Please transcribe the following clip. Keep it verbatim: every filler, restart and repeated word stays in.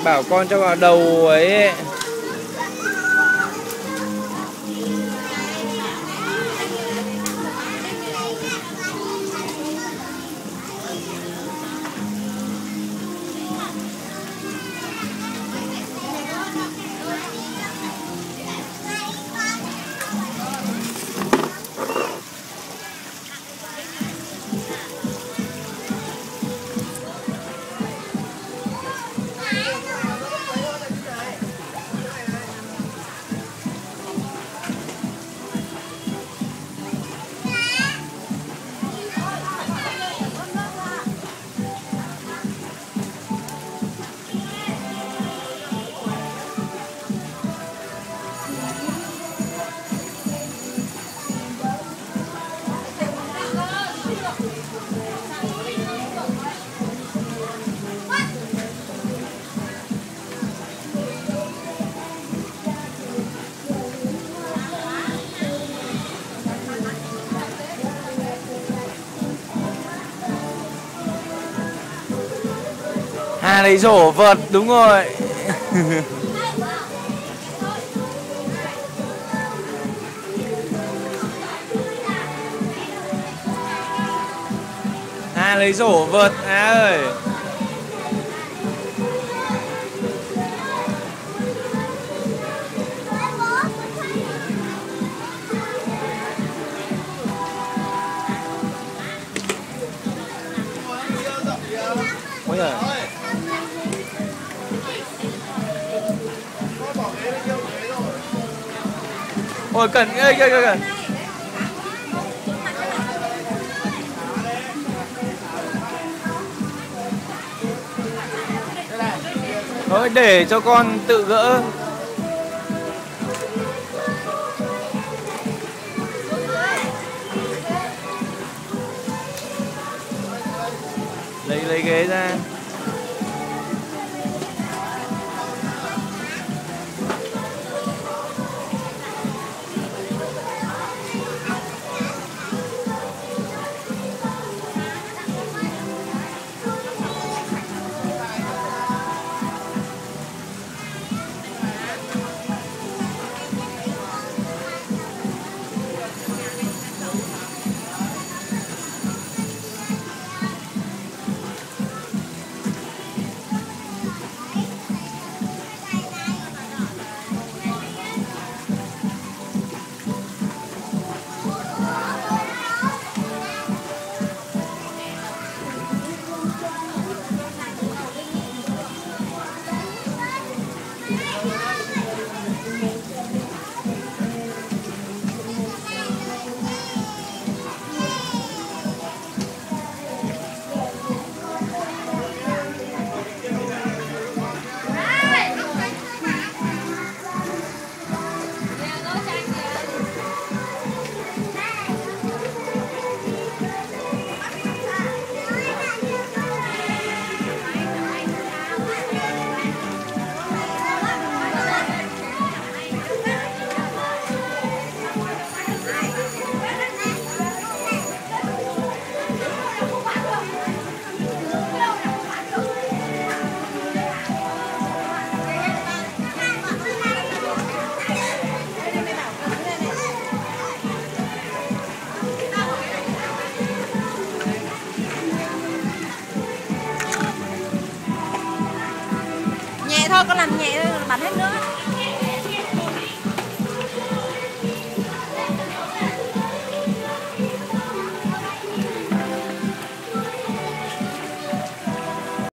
Bảo con cho vào đầu ấy. À lấy rổ vật, đúng rồi. À lấy rổ vật, à ơi. Ôi giời. Ôi cần, ê, ê, ê, ê. Thôi để cho con tự gỡ. Lấy lấy ghế ra. Nhẹ thôi, con làm nhẹ thôi, bắn hết nước.